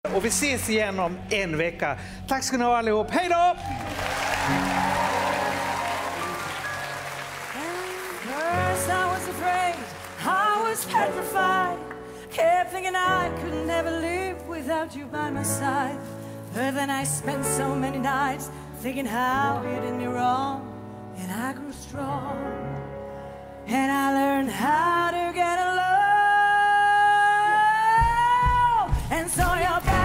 Och vi ses igen om en vecka. Tack ska ni ha allihop. Hej då! I was afraid, I was petrified. Kept thinking I could never live without you by my side. But then I spent so many nights thinking how you did me wrong. And I grew strong. And I learned how to get along. And so you're back.